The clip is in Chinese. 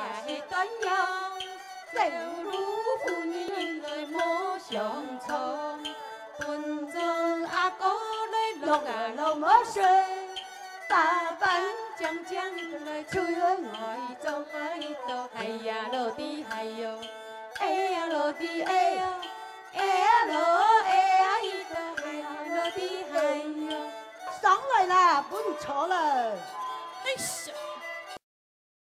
的端阳，正如妇人来莫相冲。本庄阿哥来落啊落莫水，打扮将将来出外中爱到，哎呀落地哎哟，哎呀落地哎哟，哎呀落哎呀一到，哎呀落地哎哟。 上来了，不错了。 哎呀！